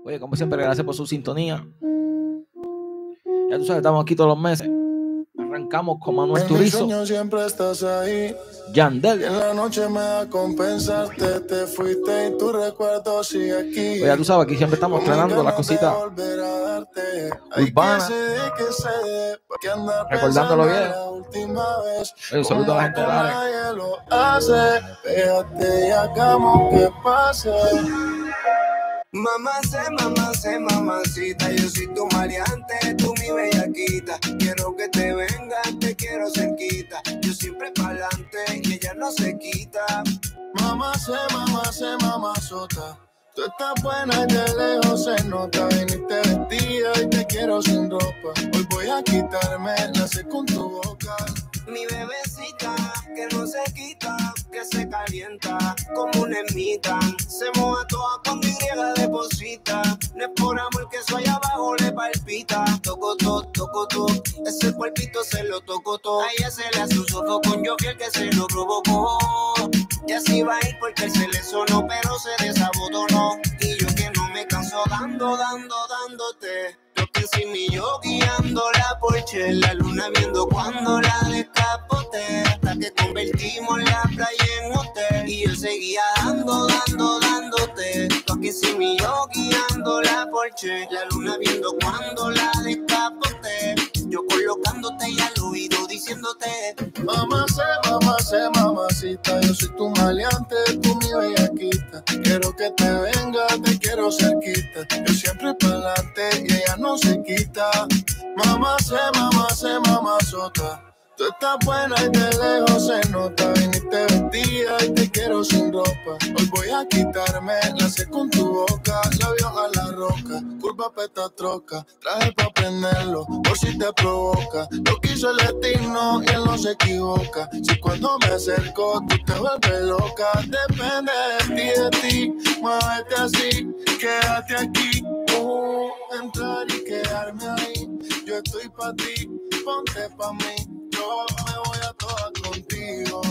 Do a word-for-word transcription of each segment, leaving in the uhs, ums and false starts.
Oye, como siempre, gracias por su sintonía. Ya tú sabes, estamos aquí todos los meses. Arrancamos con Manuel Turizo, siempre estás ahí. Yandel. Y en la noche me da compensarte. Te fuiste y tu recuerdo sigue aquí. Oye, ya tú sabes, aquí siempre estamos estrenando las cositas urbanas, recordándolo bien. Oye, un saludo a la gente de Dale. Lo hace, fíjate y hagamos que pase. Mamá sé, mamá sé, mamacita, yo soy tu maleante, tú mi bellaquita. Quiero que te vengas, te quiero cerquita. Yo siempre pa'lante y ella no se quita. Mamá sé, mamá sé, mamazota. Tú estás buena y de lejos se nota. Viniste vestida y te quiero sin ropa. Hoy voy a quitarme la sé con tu boca. Mi bebecita, que no se quita, que se calienta como una ermita. Se moja toda con mi griega deposita. No es por amor que eso allá abajo le palpita. Toco todo, toco todo, ese cuerpito se lo tocó todo. A ella se le hace un sofocón, yo fiel que se lo provocó. Y así va a ir porque él se le sonó, pero se desabotonó. Y yo que no me canso dando, dando, dándote. Yo que sin mí yo guiando la Porsche, la luna viendo cuando la descapote. Hasta que convertimos la playa en hotel. Y yo seguía dando, dando, dándote. Tú que sin mí yo guiando la Porsche, la luna viendo cuando la descapote. Yo colocándote y al oído diciéndote: mamá sé, mamá sé, mamacita. Yo soy tu maleante, tú mi bellaquita. Quiero que te vengas, te quiero cerquita. Yo siempre pa'lante y ella no se quita. Mamá sé, mamá sé, mamazota. Tú estás buena y de lejos se nota. Viniste vestida y te quiero sin ropa. Hoy voy a quitarme la sé con tu boca. Labios a la roca, curva peta troca. Traje pa' prenderlo, por si te provoca. Lo quiso el destino y él no se equivoca. Si cuando me acerco tú te vuelves loca. Depende de ti, de ti, muévete así. Quédate aquí, uh, entrar y quedarme ahí. Yo estoy pa' ti, ponte pa' mí. Yo me voy a todas contigo.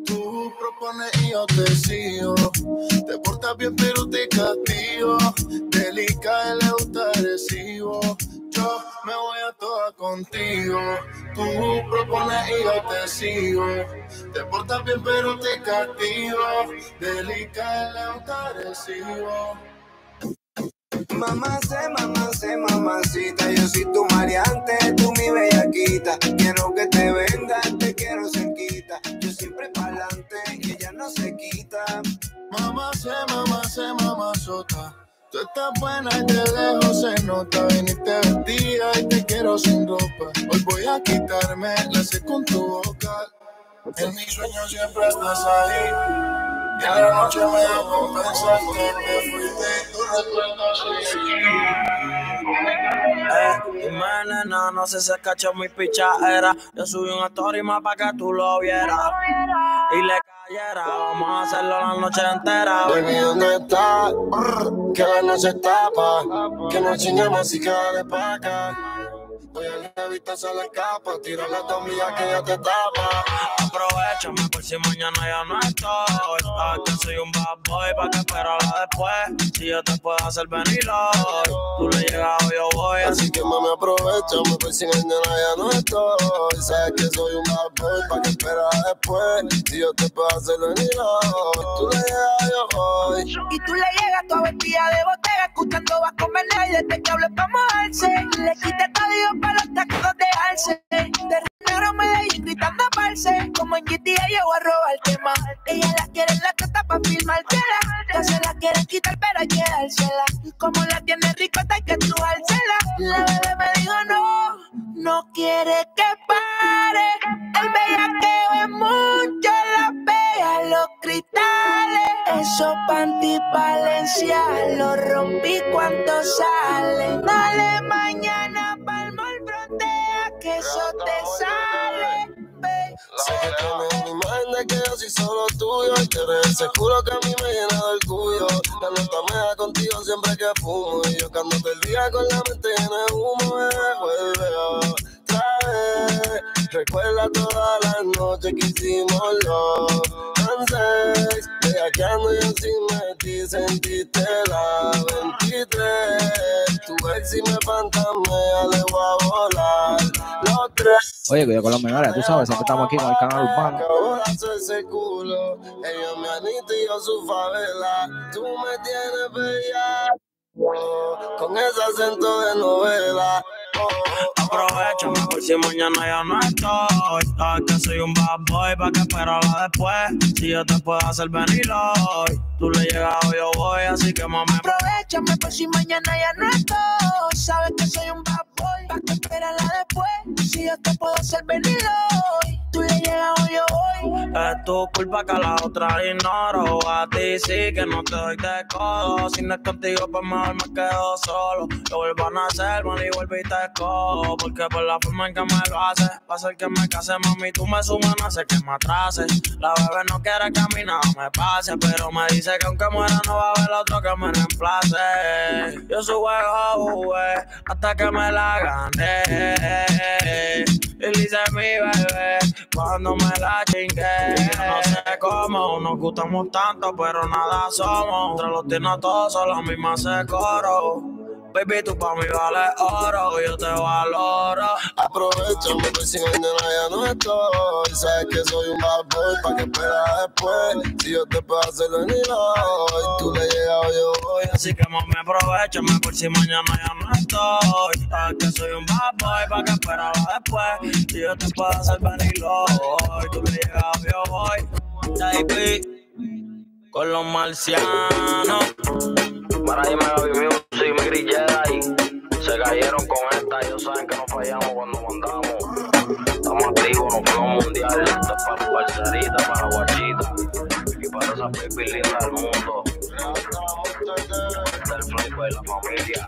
Tú propones y yo te sigo. Te portas bien pero te castigo. Delicada y le gusta agresivo. Yo me voy a todas contigo. Tú propones y yo te sigo. Te portas bien pero te castigo. Delicada y le gusta agresivo. Mamá sé, mamá sé, mamacita, yo soy tu maleante, tú mi bellaquita. Quiero que te vengas, te quiero cerquita. Yo siempre pa'lante y ella no se quita. Mamá sé, mamá sé, mamazota. Tú estás buena y de lejos se nota. Viniste vestida y te quiero sin ropa. Hoy voy a quitarme la sé con tu boca. En mis sueños siempre estás ahí. Y en la noche me da compensarte. Te fuiste y tu recuerdo sigue aquí. Eh, dime nena, no sé si cachó mi pichadera. Yo subí una story más pa' que tú lo vieras y le cayera. Vamos a hacerlo la noche entera. Baby, ¿dónde estás? Brr, que la noche tapa. Que no chingamos y quede pa' acá. Hoy a la vista se le escapa. Tira la tablilla que ya te tapa. Aprovechame por si mañana ya no estoy. Sabes que soy un bad boy, pa' que esperarla después. Si yo te puedo hacer venir hoy, tú le llegas o yo voy. Así que mami, aprovechame por si mañana ya no estoy. Sabes que soy un bad boy, pa' que esperarla después. Si yo te puedo hacer venir hoy, tú le llegas yo voy. Y tú le llegas toda vestida de botella, escuchando vas con Menel, desde que hables pa' mojarse. Le quité todo Dios para los tacos de alce. De negro Medellín gritando parce. Como en G T A llegó a robarte más. Ella la quiere en la teta pa' filmártela. Ya se la quieren quitar pero hay que dársela. Como la tiene rico hay que trujársela. La bebé me dijo no, no quiere que pare. El bellaqueo es mucho, la pega, los cristales. Esos panty Valencia los rompí cuando salen. Dale mañana pa'l mall, frontea que eso te sale. Sé que tienes mi imagen de que yo soy solo tuyo. Y que eres ese culo que a mí me llena del tuyo. La nota me da contigo siempre que fumo. Y yo cándote el día con la mente llena de humo. Bebé, vuelve otra vez. Recuerda todas las noches que hicimos los dances. bellaqueando y así metí, sentiste la veintitrés. Tu ex y me fantasmea, le voy a volar los tres. Oye, cuidado con los menores, tú sabes, siempre estamos aquí con el canal urbano. Acabo de hacer ese culo, ella me anita y yo su favela. Tú me tienes bella con ese acento de novela. Oh, oh, aprovechame por si mañana ya no estoy. Sabes que soy un bad boy, pa' que esperarla después. Si yo te puedo hacer venir hoy, tú le llegas o yo voy, así que mami. Aprovechame por si mañana ya no estoy. Sabes que soy un bad boy, pa' que esperarla después. Si yo te puedo hacer venir hoy, tú le llegas o yo voy. Es tu culpa que a la otra ignoro. A ti sí que no te doy de codo. Si no es contigo, pues mejor me quedo solo. Yo vuelvo a nacer, man, y vuelvo y te escojo. Porque por la forma en que me lo haces, va a ser que me case, mami, tú me sumas, no hace que me atrase. La bebé no quiere que a mí nada me pase, pero me dice que aunque muera no va a haber otro que me reemplace. Yo su juego jugué hasta que me la gané. Y dice mi bebé cuando me la chingué. No sé cómo nos gustamos tanto, pero nada somos. Entre los tiernos todos son la misma se coro. Baby, tú pa' mí vales oro, yo te valoro. aprovechame por si mañana ya no estoy. Sabes que soy un bad boy, pa' que esperas después. Si yo te puedo hacer venir hoy, tú le llegas o yo voy. Así que mami, aprovechame por si mañana ya no estoy. Sabes que soy un bad boy, pa' que esperas después. Si yo te puedo hacer venir hoy, tú le llegas o yo voy. Baby, con los marcianos. Para irme a vivir un me grillera y se cayeron con esta. Ellos saben que no fallamos cuando mandamos. Estamos activos, nos fuimos mundial. Esto es para parcerita, para guachita y para esas baby lindas del mundo. Del Flavor y la familia.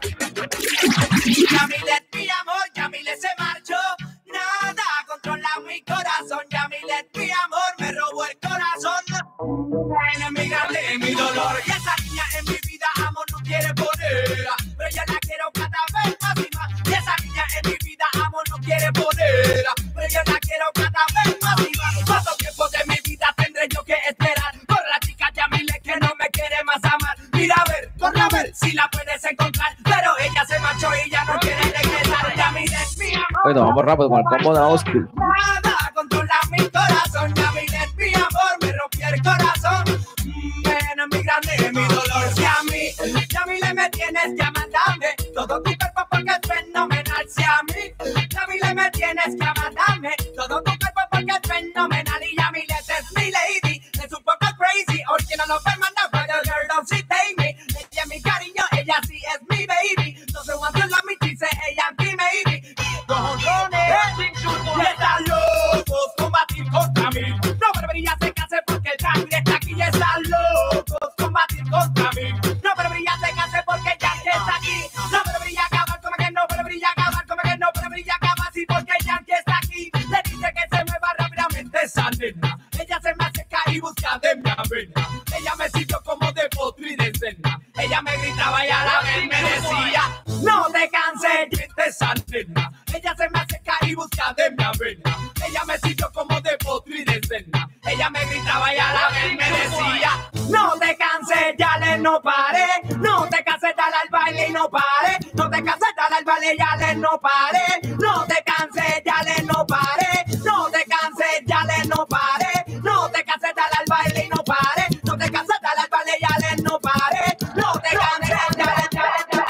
Yamilet, mi amor, Yamilet se marchó. Nada controla mi corazón. Yamilet, mi amor, me robó el corazón. En mi grande, en mi dolor. Y esa niña en mi vida, amor, no quiere poner. Pero yo la quiero cada vez más y más. Y esa niña en mi vida, amor, no quiere poner. Pero yo la quiero cada vez más y más. ¿Cuánto tiempo de mi vida tendré yo que esperar por la chica Yamilet que no me quiere más amar? Mira a ver, corre a ver si la puedes encontrar. Pero ella se marchó y ya no quiere regresar. Yamilet, mi amor. Oye, nos vamos rápido con el combo de la Oscar. Nada controla mi corazón. Yamilet, mi amor, me rompió el corazón. Ven, mi grande, mi dolor. Si a mí, Yamilet, me tienes que mandarme todo tu cuerpo porque es fenomenal. Si a mí, Yamilet, me tienes que mandarme todo tu cuerpo porque es fenomenal. Y Yamilet es mi lady, es un poco crazy. Original no permanda, but the girl don't see take me. Ella es mi cariño, ella sí es mi baby. No se want to love me, dice ella anti maybe. Cojones, y están locos combatir contra mí. No debería se case porque el Yankee está aquí. Y están locos combatir contra mí. No debería se case porque el Yankee está aquí. No debería acabar como que no debería acabar como que no debería acabar así porque el Yankee está aquí. Le dice que se mueva rápidamente esa nena. Ella se me acerca y busca de mi avena. Ella me siguió como de potri de cena. Ella me gritaba y a la vez me decía: no te canses de esa nena. Ella se me acerca y busca de mi avena. Ella me siguió como de potri de cena. Ella me gritaba y a la vez me decía: no te canses, ya le no pare. No te canses, dale al baile y no pare. No te canses, dale al baile, ya le no pare. No te canses, ya le no pare. No te canses, ya le no pare. No te canses, dale al baile y no pare. No te canses, dale al baile, ya le no pare. No te canses, ya le, ya le, ya le.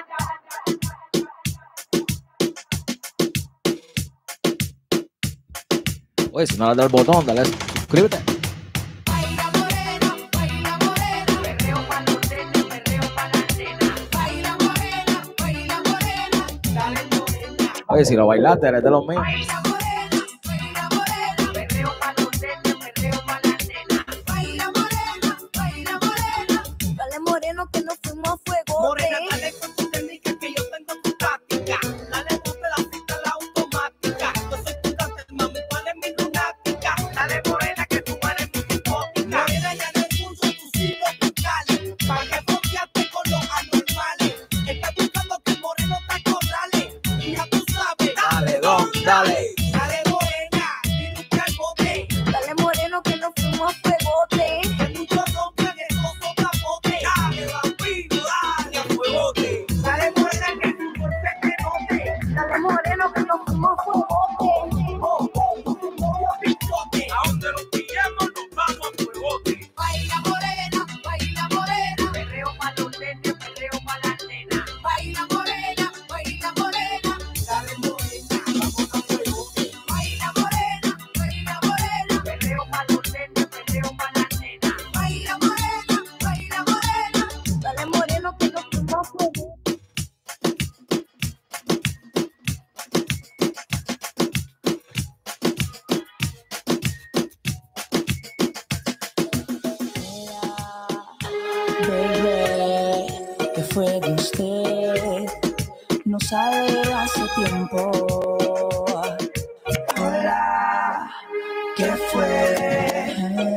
Oye, si no le das el botón, dale suscríbete. Baila morena, baila morena, perreo pa' los nenes, perreo pa' las nenas. Baila morena, baila morena, dale morena. Oye, si lo bailaste, eres de los míos. Baila morena, baila morena, perreo pa' los nenes, perreo pa' las nenas. Baila morena, baila morena, dale moreno que nos fuimos a fuego. Morena, dale con tu técnica que yo tengo tu táctica. Dale ponte la pista, la automática. Yo soy tu cáncer, mami, ¿cuál es mi lunática? Dale morena que tú eres mi hipócrita. Morena, ya no impulso tus hijos fiscales. Pa' que foqueaste con los anormales. Estás buscando que el moreno te acorrale. Y ya tú sabes. Dale, don, dale. Dale morena, y nunca el bote. Dale moreno que nos fuimos a fuegote. Que mucho no tiempo. Hola, ¿qué fue?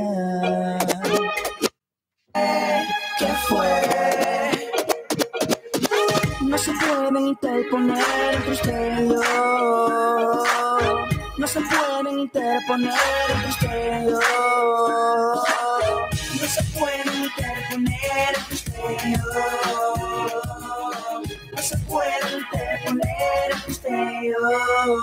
¿Qué fue? No se pueden interponer entre usted y yo. No se pueden interponer entre usted y yo. No se pueden interponer entre usted y yo. No se pueden interponer entre usted y yo.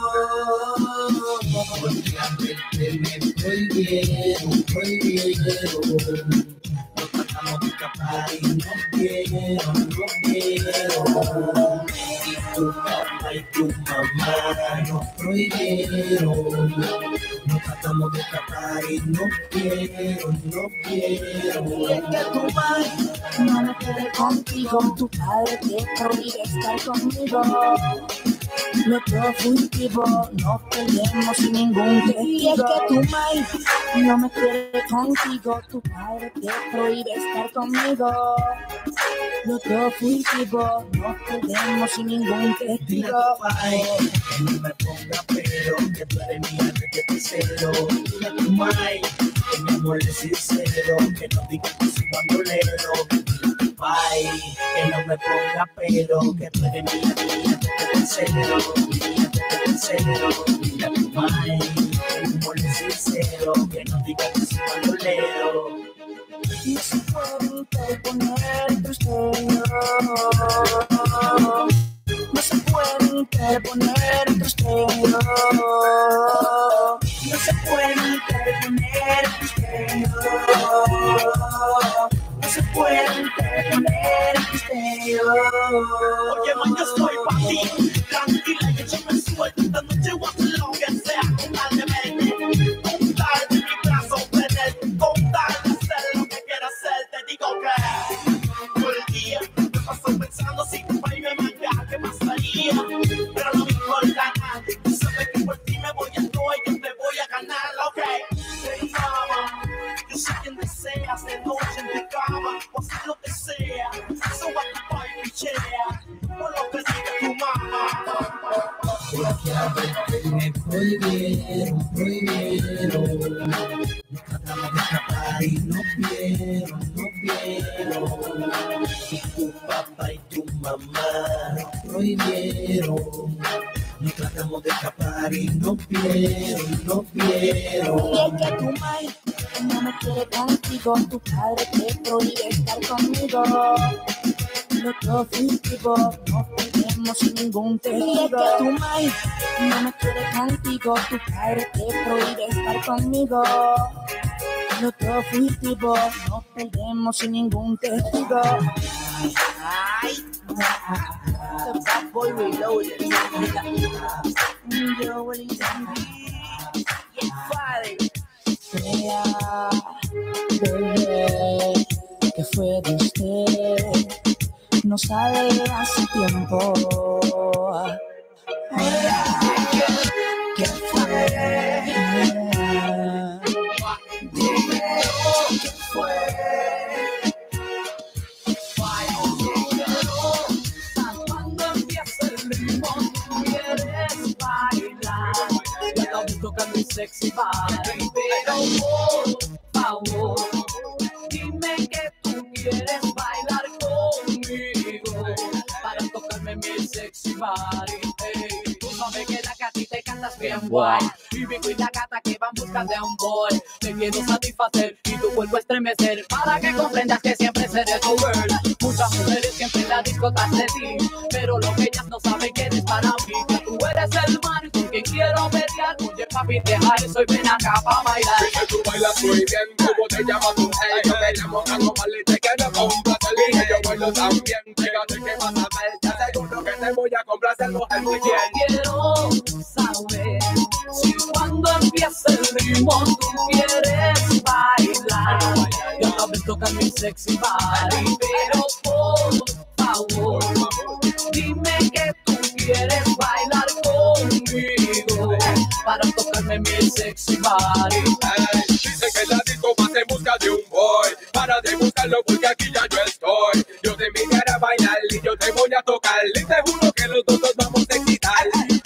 Prohibieron, prohibieron. Nos tratamos de escapar y no quiero, no quiero. Y tu papá y tu mamá nos prohibieron. Nos tratamos de escapar y no quiero, no quiero. Y es que tu madre no me quiere contigo, tu padre te prohíbe estar conmigo. Los dos fugitivos nos peleamos sin ningún testigo. Y es que tu madre no me quiere contigo, tu padre te prohíbe estar conmigo. Los dos fugitivos nos peleamos sin ningún testigo. Ay, que no me ponga pero, que tú eres mía desde que cero. Dile a tu madre que mi amor es sincero, que no digas que soy bandolero. Ay, que no me ponga pero, que tú eres mía, mía desde que cero. Mía desde que cero. Dile a tu madre que mi amor es sincero, que no digas que soy bandolero. No se puede interponer entre usted y yo. No se puede interponer entre usted y yo. No se puede interponer entre usted y yo. No se puede interponer entre usted y yo. Oye, man, yo estoy pa' ti. Tranquila, que yo me suelto. Esta noche voy a hacer lo que sea. Con tal de verte, con tal de mi brazo tener, con tal de hacer lo que quiera hacer. Te digo que todo el día me paso pensando si tu país me manda, ¿qué pasaría? Pero no me importa nada. Tú sabes que por ti me voy a todo y yo te voy a ganar, ok. Hey, mama, yo soy quien deseas de noche en tu cama, o hacer lo que sea. So what the boy pichea, por lo que diga tu mamá. Me prohibieron, prohibieron. Nos tratamos de escapar y no vieron, no vieron. Y tu papá y tu mamá nos prohibieron. Nos tratamos de escapar y no vieron, no vieron. Y es que tu madre no me quiere contigo, tu padre te prohíbe estar conmigo. Los dos fugitivos nos perdemos sin ningún testigo. Y es que tu madre no me quiere contigo, tu padre te prohíbe estar conmigo. Los dos fugitivos nos perdemos sin ningún testigo. Ay, the bad boy reloaded. Yo, what is that? Yeah, padre. Sea, bebé, ¿qué fue de usted? No sale hace tiempo. ¿Qué fue? Dime qué fue. Cuando empieza el ritmo, tú quieres bailar. Ya no me toca mi sexy body, pero por favor, dime que tú quieres bailar conmigo para tocarme mi sexy body. Hey, tú sabes que la gata te cantas bien guay. Y vengo y la gata que va en busca de un boy. Te quiero satisfacer y tu cuerpo estremecer para que comprendas que siempre seré tu girl. Muchas mujeres siempre en la disco tras de ti, pero lo que ellas no saben que eres para mí. Que tú eres el man con quien quiero pelear. Oye papi, deja eso y ven acá pa' bailar. Sé que tú bailas muy bien, ¿cómo te llamas tú? Hey, yo me llamo Carlos Marley, te quiero complacer. Y yo bailo también, fíjate que vas a ver. Te aseguro que te voy a complacer, mujer muy bien. Quiero saber si cuando empieza el ritmo tú quieres bailar. Yo también tocar mi sexy body, pero por favor, dime que tú quieres bailar conmigo para tocarme mi sexy body. Hey, dice que la disco va en busca de un boy. Para de buscarlo porque aquí ya yo estoy. Yo te invitaré a bailar y yo te voy a tocar. Y te juro que los dos nos vamos a excitar.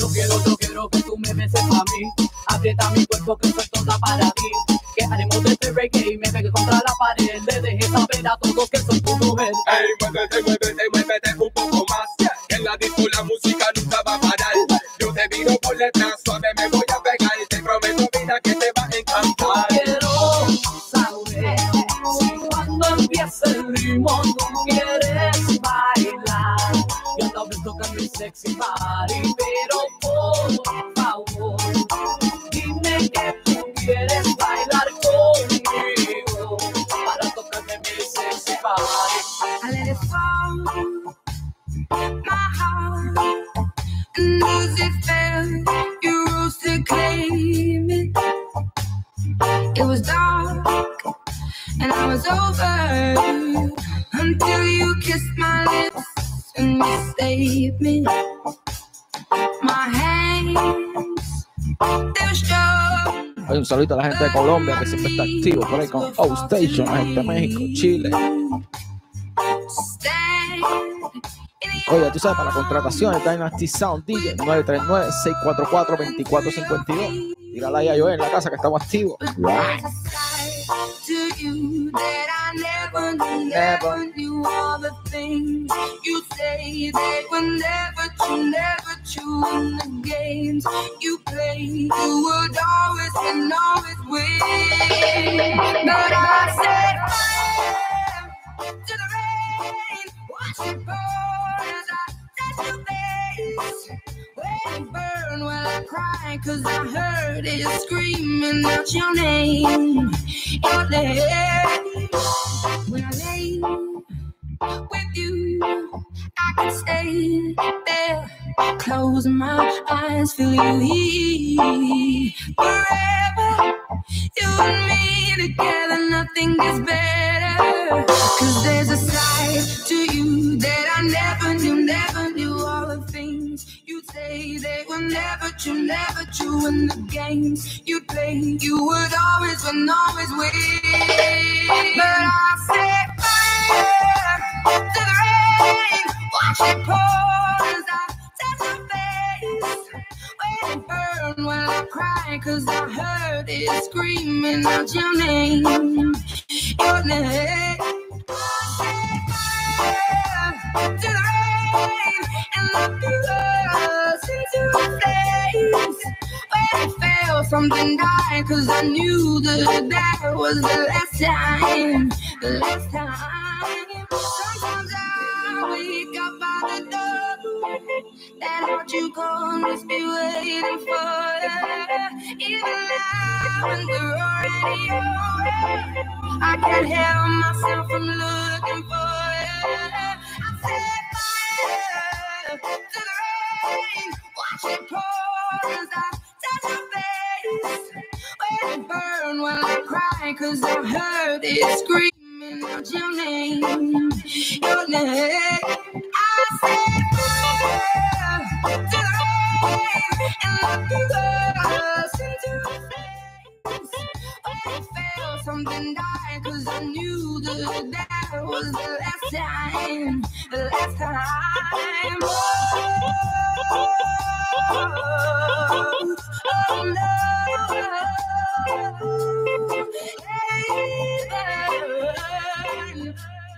beses a mí. Aprieta mi cuerpo que soy toda para ti. Que haremos de este reggae y me pegue contra la pared. Le dejé saber a todos que soy tu mujer. Ey, muévete, muévete, muévete un poco más. Que en la disco la música nunca va a parar. Yo te miro por detrás, suave me voy a pegar. Y te prometo, vida, que te va a encantar. Quiero saber si cuando empiece el ritmo tú quieres bailar. Yo tal vez toca mi sexy body, pero por favor, dime que tú quieres bailar conmigo para tocarme mi sexy body. I let it fall, my heart, and as it fell, you rose to claim it. It was dark, and I was over until you kissed my lips and you saved me. My hands, they're strong. Hay un saludito a la gente de Colombia que siempre está activo por ahí con O-Station, la gente de México, Chile. Oye, tú sabes, para la contratación de Dynasty Sound D J nueve tres nueve, seis cuatro cuatro, dos cuatro cinco dos. Tírala ahí a Joel en la casa que estamos activos. Right. To you that I never knew, never knew all the things you say. They were never true, never true in the games you play. You would always and always win. But I said fire to the rain, watch it pour as I touch your face. When it burn, while I cry, cause I heard it screaming out your name. Your name. When I lay with you, I can stay there. Close my eyes, feel you here. Forever, you and me together, nothing gets better. Cause there's a side to you that I never knew, never knew all the things you'd say. They were never true, never true in the games you'd play. You would always win, always win. But I said fire to the rain, watch it pour as I touch your face. When it burn, while I cry, cause I heard it screaming out your name. Your name. To the rain and look us into face. When it fell, something died, cause I knew that that was the last time, the last time. Sometimes I wake up by the door, that heart you gone, just be waiting for you. Even now when we're already over, I can't help myself from looking for you. I said fire to the rain, watch it pour as I touch your face. When it burn, while I cry, cause I heard it screaming out your name, your name. I said fire to the rain and look us into the face. When it fell, something died, cause I knew that that was the last time, the last time. Oh, oh, oh no. Even,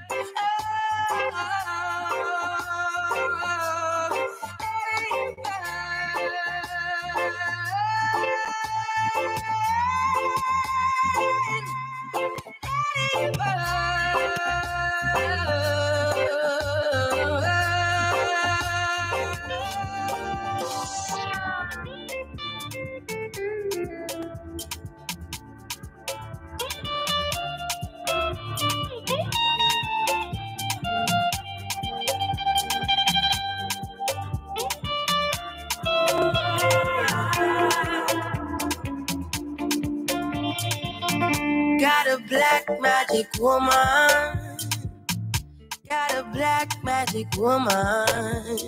Got a black magic woman. Got a black magic woman.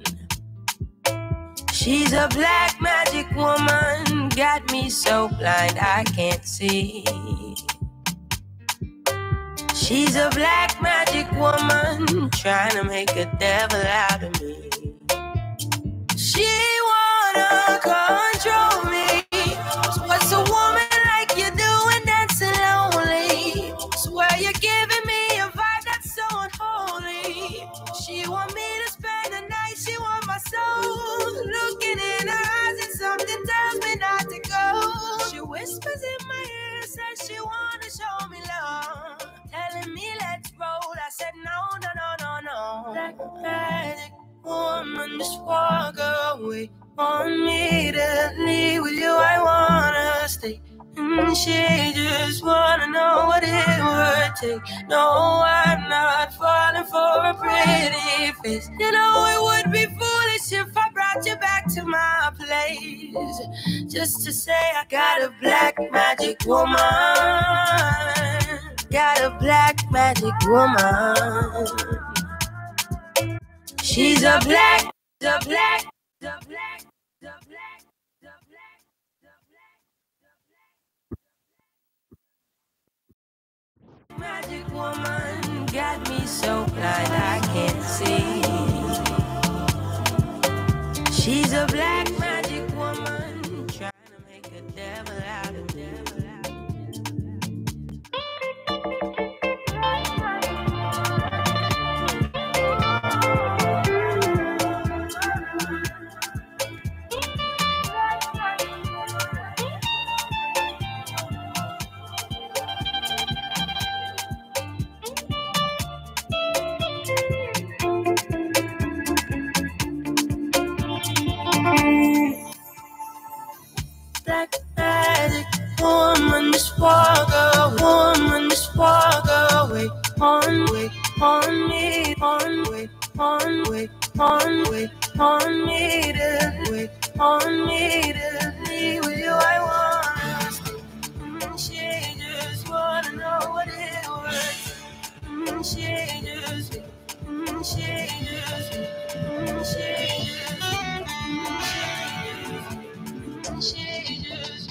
She's a black magic woman. Got me so blind I can't see. She's a black magic woman, trying to make a devil out of me. She wanna control me. whispers in my ear, says she wanna show me love, telling me let's roll. I said no, no, no, no, no. Black magic woman, just walk away. Want me to leave with you, I wanna stay. And she just wanna know what it would take. No, I'm not falling for a pretty face. You know it would be foolish if I brought you back to my place, just to say I got a black magic woman. Got a black magic woman. She's a black, the black, the black, the black, the black, the black. Magic woman got me so blind I can't see. She's a black magic woman trying to make a devil out of devil out. Black magic woman, just walk away. Woman, just walk away. On way, on me, on way, on way, on way, on me to wait, on me to leave with you. I wanna stay. Mm, she just wanna know what it was. Mm, she just, mm, she just, mm, she just, mm, she just. She just,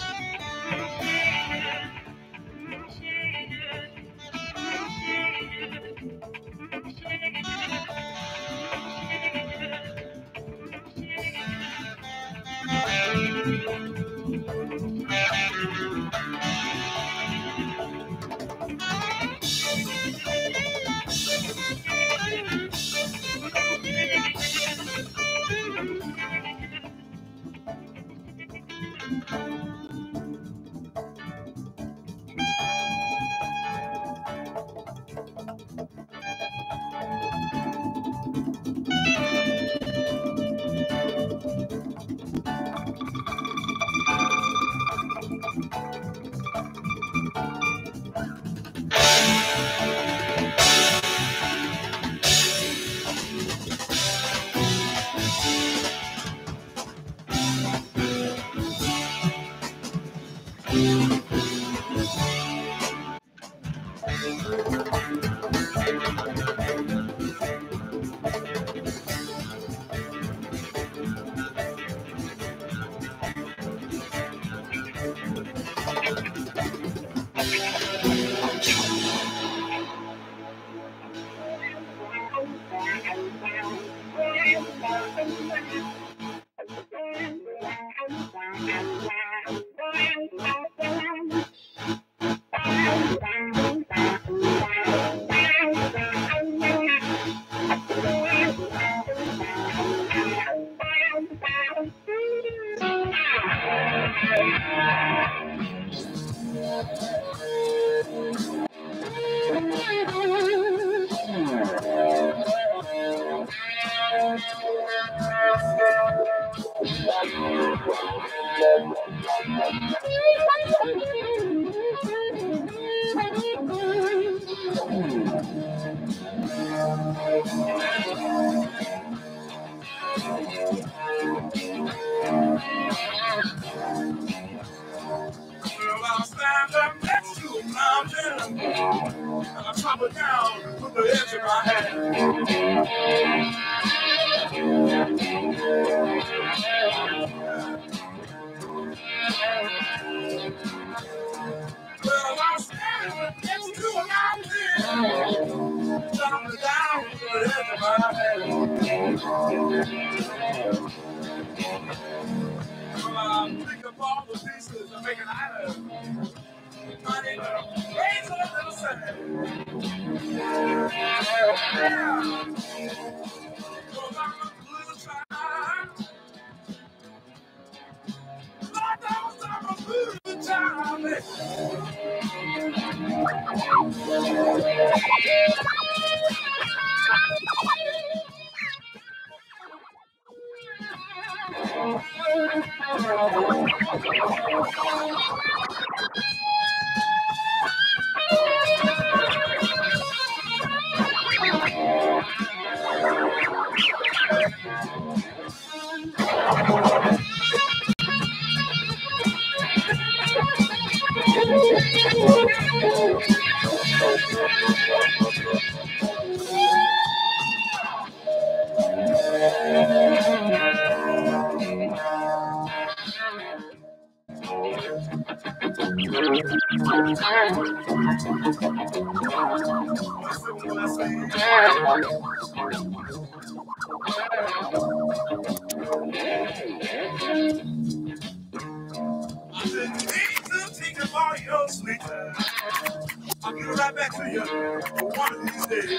I'll get right back to you one of these days.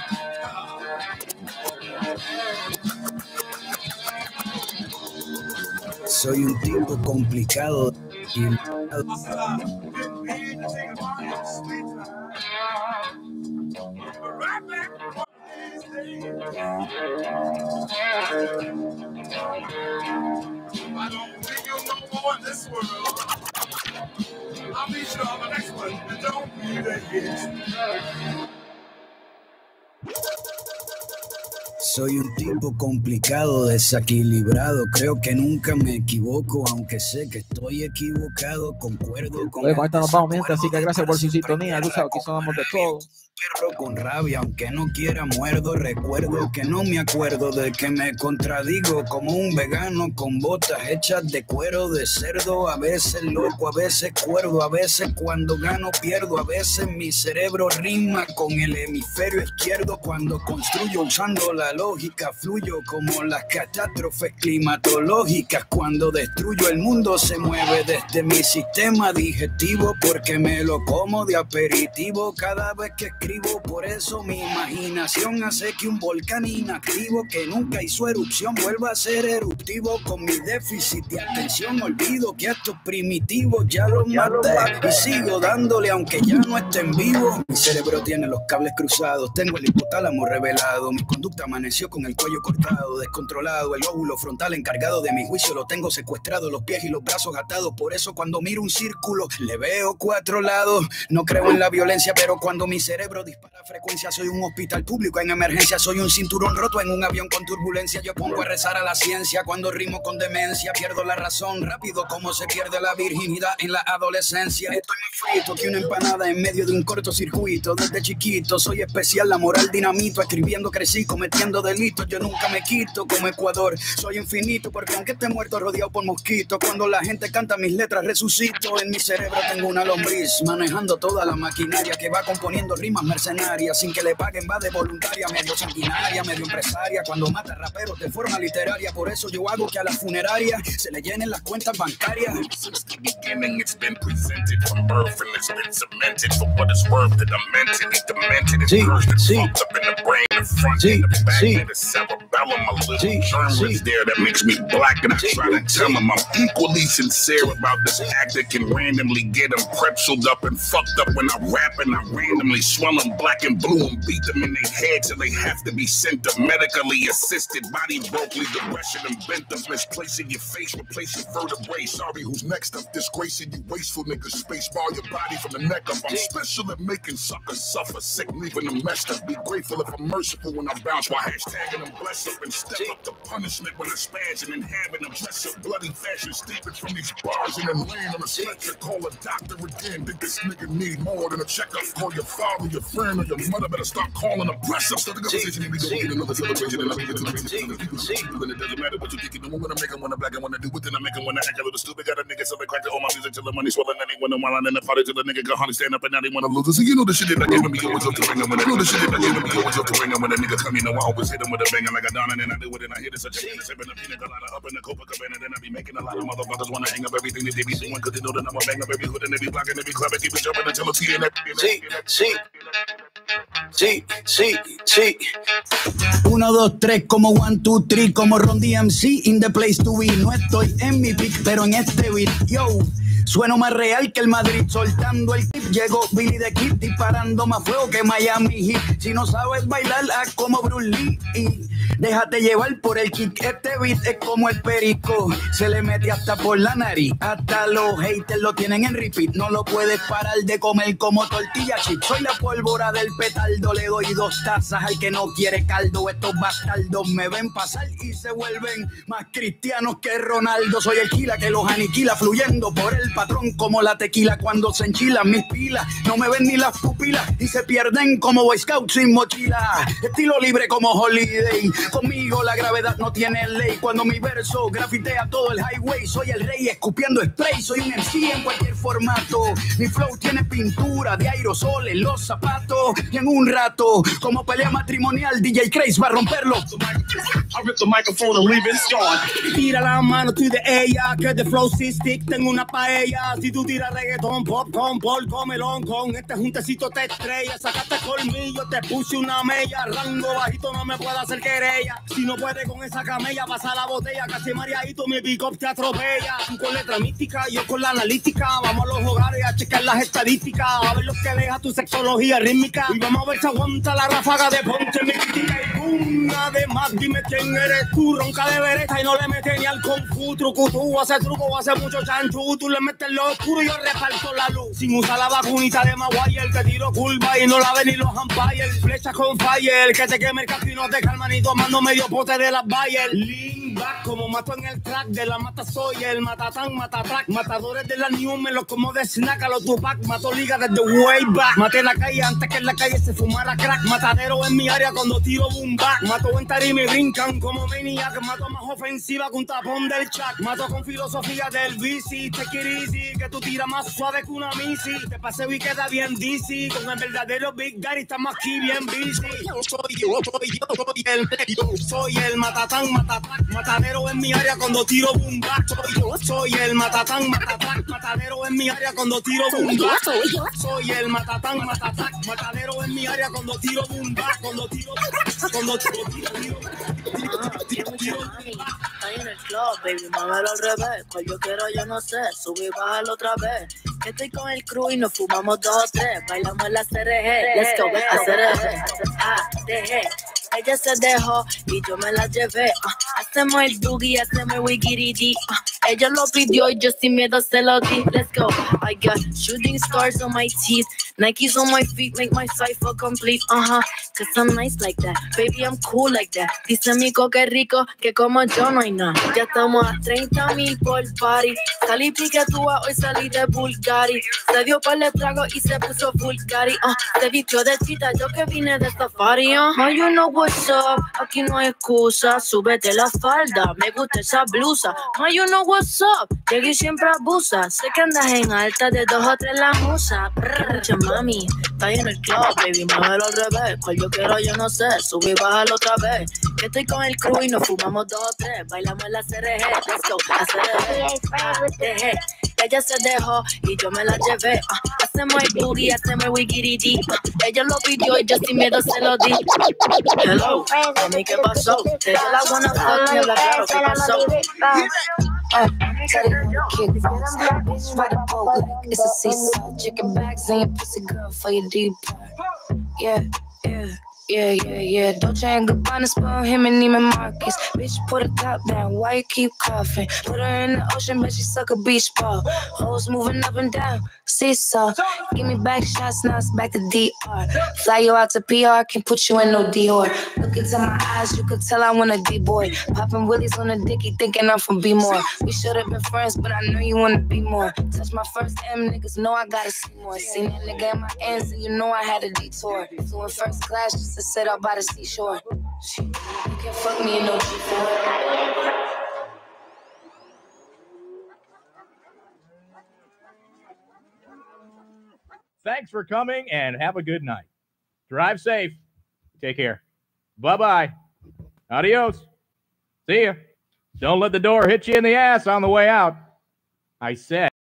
Soy un tipo complicado y I don't think you'll know more in this world. I'll meet you on the next one, and don't be the hit. soy un tipo complicado, desequilibrado. Creo que nunca me equivoco, aunque sé que estoy equivocado. Concuerdo con... Oye, con esta nos vamos, mientras, así que gracias por su sintonía. Tú sabes que sonamos de todo. Perro con rabia, aunque no quiera muerdo. Recuerdo que no me acuerdo de que me contradigo como un vegano con botas hechas de cuero de cerdo. A veces loco, a veces cuerdo, a veces cuando gano pierdo. A veces mi cerebro rima con el hemisferio izquierdo. Cuando construyo usando la lógica fluyo como las catástrofes climatológicas. Cuando destruyo el mundo se mueve desde mi sistema digestivo, porque me lo como de aperitivo cada vez que escribo. Por eso mi imaginación hace que un volcán inactivo que nunca hizo erupción vuelva a ser eruptivo. Con mi déficit de atención olvido que a estos primitivos ya los maté y sigo dándole aunque ya no estén vivos. Mi cerebro tiene los cables cruzados, tengo el hipotálamo revelado. Mi conducta amaneció con el cuello cortado, descontrolado. El lóbulo frontal encargado de mi juicio lo tengo secuestrado, los pies y los brazos atados. Por eso cuando miro un círculo le veo cuatro lados. No creo en la violencia, pero cuando mi cerebro dispara frecuencia soy un hospital público en emergencia. Soy un cinturón roto en un avión con turbulencia. Yo pongo a rezar a la ciencia cuando rimo con demencia. Pierdo la razón rápido como se pierde la virginidad en la adolescencia. Estoy más frito que una empanada en medio de un cortocircuito. Desde chiquito soy especial, la moral dinamito. Escribiendo crecí, cometiendo delitos. Yo nunca me quito como Ecuador. Soy infinito porque aunque esté muerto rodeado por mosquitos, cuando la gente canta mis letras resucito. En mi cerebro tengo una lombriz manejando toda la maquinaria que va componiendo rimas mercenarias sin que le paguen, va de voluntaria, medio sanguinaria, medio empresaria, cuando mata raperos de forma literaria. Por eso yo hago que a la funeraria se le llenen las cuentas bancarias. Since the beginning it's been presented from birth and it's been cemented for what it's worth that I'm mentally demented. It's sí, sí, fucked up in the brain, the front sí, and the back sí, and the cerebellum. A little sí, germ sí, is there that makes me black, and I sí, try to tell sí, them I'm equally sincere about this act that can randomly get them pretzeled up and fucked up when I rap, and I randomly swell them black and blue and beat them in their head till they have to be sent to medically assisted body broke, leave the rest of them bent up, misplacing your face, replacing vertebrae. Sorry, who's next up? Disgracing you wasteful niggas, space bar your body from the neck up. I'm special at making suckers suffer sick, leaving them messed up. Be grateful if I'm merciful when I bounce while hashtagging them bless up and step up to punishment when I spaz and inhabit them dress up bloody fashion, steeping from these bars and then laying on a stretcher. Call a doctor again. Think this nigga need more than a checkup. Call your father, your friend, or your mother. Better stop calling a breast up. Start the conversation and we go get another celebration and I get to the people. And it doesn't matter what you think you do. I'm gonna make them wanna black and wanna do it, then I make them wanna act a little stupid. Got a nigga selling crack to all my music till the money swelling. And they wanna while I'm in the party till the nigga go honey stand up and now they wanna lose it. So you know the shit that I giving me always up to ring. When I know the shit that I giving me always up to ring. When the niggas come, you know I always hit them with a banger like a don, and then I do it and I hit it such a thing. Sipping a pina colada up in the Copacabana, then I be making a lot of motherfuckers wanna hang up everything that they be doing, cause they know that I'm a bang up every hood and they be blocking, they be clubbing, keep it jumping until it's here. Sí, sí, sí, sí, sí. Uno, dos, tres, como one, two, three, como Ron D M C in the place to be. No estoy en mi pick, pero en este beat, yo. Sueno más real que el Madrid soltando el tip. Llegó Billy the Kid disparando más fuego que Miami Heat. Si no sabes bailar, haz como Bruce Lee y déjate llevar por el kick. Este beat es como el perico, se le mete hasta por la nariz. Hasta los haters lo tienen en repeat. No lo puedes parar de comer como tortilla chip. Soy la pólvora del petardo, le doy dos tazas al que no quiere caldo. Estos bastardos me ven pasar y se vuelven más cristianos que Ronaldo. Soy el Kila que los aniquila, fluyendo por el patrón como la tequila. Cuando se enchilan mis pilas, no me ven ni las pupilas y se pierden como Boy Scout sin mochila. Estilo libre como Holiday, conmigo la gravedad no tiene ley. Cuando mi verso grafitea todo el highway, soy el rey escupiendo spray. Soy un M C en cualquier formato. Mi flow tiene pintura de aerosoles, los zapatos. Y en un rato, como pelea matrimonial, D J Craze va a romperlo. I rip the microphone and leave it scarred. Tira la mano, tú de ella, que de flow si stick, tengo una paella. Si tú tiras reggaetón, popcorn, por comelón, con este juntecito te estrella. Sacaste colmillo, te puse una mella. Rango bajito, no me puedo hacer querella. Si no puedes con esa camella, pasa la botella. Casi mareadito, mi pick-up te atropella. Tú con letra mística, yo con la analítica. Vamos a los hogares a checar las estadísticas, a ver lo que deja tu sexología rítmica. Y vamos a ver si aguanta la ráfaga de ponche, mi crítica y boom. Además, dime quién eres tú, ronca de vereta y no le metes ni al confu. Truco, tú hace truco, hace mucho chanchu. Tú le metes lo oscuro y yo reparto la luz. Sin usar la vacunita de Maguire, te tiro curva y no la ven ni los umpires. Flechas con fire, que te queme el casco y no te calma ni tomando medio pote de las Bayer. Lean back, como mato en el track de la mata soy el matatán, matatrack. Matadores de la New me los como de snack a los Tupac. Mato liga desde way back. Maté la calle antes que en la calle se fumara crack. Matadero en mi área cuando tiro boom back. Mato en tarima y brincan como maniac. Mato más ofensiva que un tapón del chat. Mato con filosofía del bici. Take it easy, que tú tiras más suave que una misi. Te paseo y queda bien dizzy. Con el verdadero Big Daddy estamos aquí bien busy. Yo soy yo, soy yo, soy el yo soy el matatán, matatrack. Matadero en mi área cuando tiro boom back. Soy yo, soy el matatán, matatrack. Matadero en mi área cuando tiro boom back. Soy el matatán, matatrack. Matadero en mi área cuando tiro boom back. Cuando tiro, cuando tiro, tiro, tiro. Ahí en el club, baby, muévelo al revés. Cual yo quiero, yo no sé. Subí y bájalo otra vez. Estoy con el crew y nos fumamos dos o tres. Bailamos en la C R G. Let's go, a C R G. A, D, G. Ella se dejó y yo me la llevé. Uh, hacemos el boogie, hacemos el wiggy uh, ella lo pidió y yo sin miedo se lo di. Let's go. I got shooting stars on my teeth. Nikes on my feet make my cipher complete. Uh-huh. Cause I'm nice like that. Baby, I'm cool like that. Dice mi coque rico que como yo no hay nada. Ya estamos a treinta mil por party. Salí piquetúa, hoy salí de Bulgari. Se dio par de trago y se puso Bulgari. Uh, se vistió de chita, yo que vine de safari. Uh. Now you know what's up, aquí no hay excusa. Súbete la falda, me gusta esa blusa. Now you know what's up, llegué y siempre abusa. Sé que andas en alta de dos o tres la musa. Mucha mami, está ahí en el club, baby, muévelo al revés. Cual yo quiero, yo no sé, subí y bájalo otra vez. Que estoy con el crew y nos fumamos dos o tres. Bailamos en la C R G, let's go, a C R G. Ella se dejó y yo me la llevé. Uh, hacemos el boogie, hacemos el wiggy uh, ella lo pidió y yo sin miedo se lo di. Hello, a mí qué pasó. Te da la buena fuck, me habla claro, qué pasó. Uh, tell you kick rocks, bitch, ride a boat like it's a seesaw. Chicken bags and your pussy girl for your deep part. Yeah, yeah. Yeah, yeah, yeah. Dolce and Gabbana spoil him and Neiman Marcus. Bitch, put her top down. Why you keep coughing? Put her in the ocean, bet she suck a beach ball. Hoes moving up and down. Seesaw. Give me back shots, now it's back to D R. Fly you out to P R, can't put you in no Dior. Look into my eyes, you could tell I want a D-boy. Popping willies on a dicky, thinking I'm from B-more. We should have been friends, but I know you wanna be more. Touch my first M, niggas know I gotta see more. Seen that nigga in my ends, and you know I had a detour. Flew in first class just to sit out by the seashore. You can't fuck me in no G four. Thanks for coming and have a good night. Drive safe. Take care. Bye-bye. Adios. See ya. Don't let the door hit you in the ass on the way out. I said.